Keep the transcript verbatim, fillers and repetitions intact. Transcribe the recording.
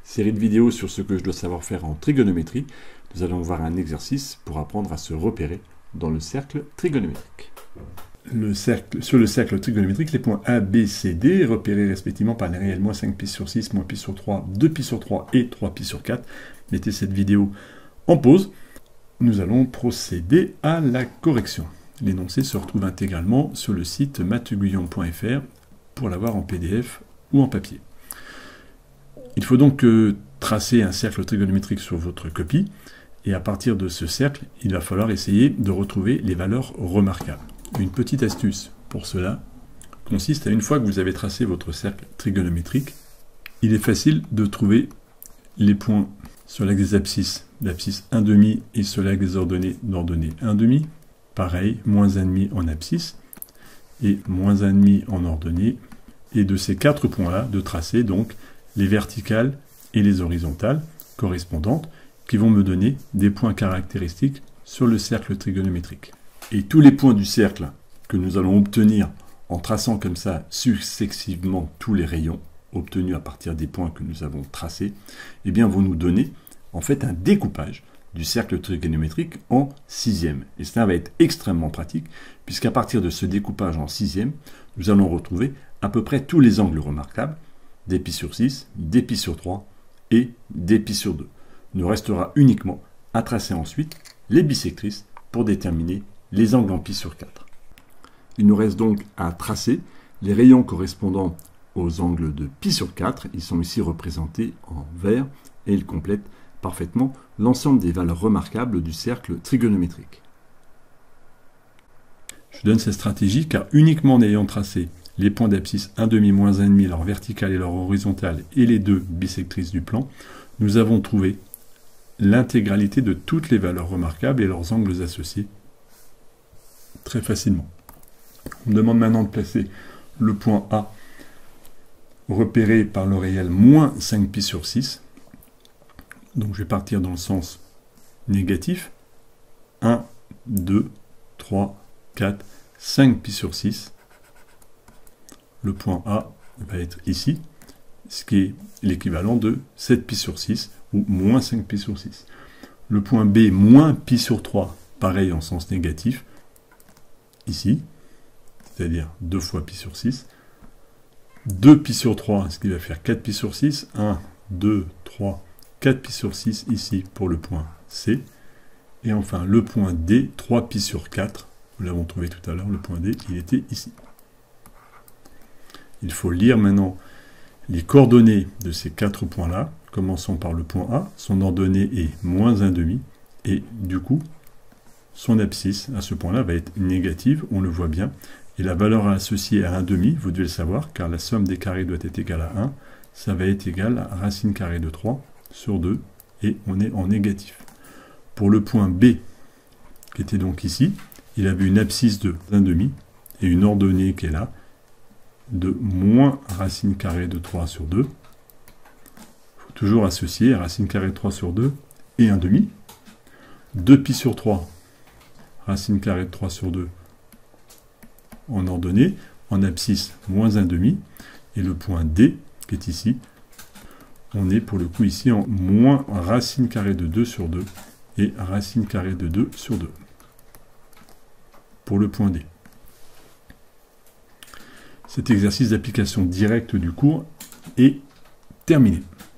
Série de vidéos sur ce que je dois savoir faire en trigonométrie. Nous allons voir un exercice pour apprendre à se repérer dans le cercle trigonométrique. Le cercle, sur le cercle trigonométrique, les points A, B, C, D, repérés respectivement par les réels moins cinq pi sur six, moins pi sur trois, deux pi sur trois et trois pi sur quatre. Mettez cette vidéo en pause. Nous allons procéder à la correction. L'énoncé se retrouve intégralement sur le site mathuguyon point F R pour l'avoir en P D F ou en papier. Il faut donc euh, tracer un cercle trigonométrique sur votre copie, et à partir de ce cercle, il va falloir essayer de retrouver les valeurs remarquables. Une petite astuce pour cela consiste à, une fois que vous avez tracé votre cercle trigonométrique, il est facile de trouver les points sur l'axe des abscisses, l'abscisse un demi et sur l'axe des ordonnées, d'ordonnées un demi. Pareil, moins un demi en abscisse et moins un demi en ordonnée. Et de ces quatre points-là, de tracer donc les verticales et les horizontales correspondantes qui vont me donner des points caractéristiques sur le cercle trigonométrique. Et tous les points du cercle que nous allons obtenir en traçant comme ça successivement tous les rayons obtenus à partir des points que nous avons tracés, eh bien vont nous donner en fait un découpage du cercle trigonométrique en sixième. Et cela va être extrêmement pratique, puisqu'à partir de ce découpage en sixième, nous allons retrouver à peu près tous les angles remarquables, des pi sur six, des pi sur trois et des pi sur deux. Il nous restera uniquement à tracer ensuite les bissectrices pour déterminer les angles en pi sur quatre. Il nous reste donc à tracer les rayons correspondant aux angles de pi sur quatre. Ils sont ici représentés en vert et ils complètent parfaitement l'ensemble des valeurs remarquables du cercle trigonométrique. Je donne cette stratégie car uniquement en ayant tracé les points d'abscisse un demi, moins un demi, leur verticale et leur horizontale et les deux bissectrices du plan, nous avons trouvé l'intégralité de toutes les valeurs remarquables et leurs angles associés très facilement. On me demande maintenant de placer le point A repéré par le réel moins cinq pi sur six. Donc je vais partir dans le sens négatif. un, deux, trois, quatre, cinq pi sur six. Le point A va être ici, ce qui est l'équivalent de sept pi sur six ou moins cinq pi sur six. Le point B, moins pi sur trois, pareil en sens négatif, ici, c'est-à-dire deux fois pi sur six. deux pi sur trois, ce qui va faire quatre pi sur six. un, deux, trois, quatre pi sur six ici pour le point C. Et enfin, le point D, trois pi sur quatre. Nous l'avons trouvé tout à l'heure, le point D, il était ici. Il faut lire maintenant les coordonnées de ces quatre points-là. Commençons par le point A. Son ordonnée est moins un demi. Et du coup, son abscisse à ce point-là va être négative, on le voit bien. Et la valeur associée à un demi, vous devez le savoir, car la somme des carrés doit être égale à un. Ça va être égal à racine carrée de trois sur deux. Et on est en négatif. Pour le point B, qui était donc ici, il avait une abscisse de un demi et une ordonnée qui est là, de moins racine carrée de trois sur deux. Il faut toujours associer racine carrée de trois sur deux et un demi. deux pi sur trois, racine carrée de trois sur deux en ordonnée, en abscisse moins un demi. Et le point D, qui est ici, on est pour le coup ici en moins racine carrée de deux sur deux et racine carrée de deux sur deux. Pour le point D. Cet exercice d'application directe du cours est terminé.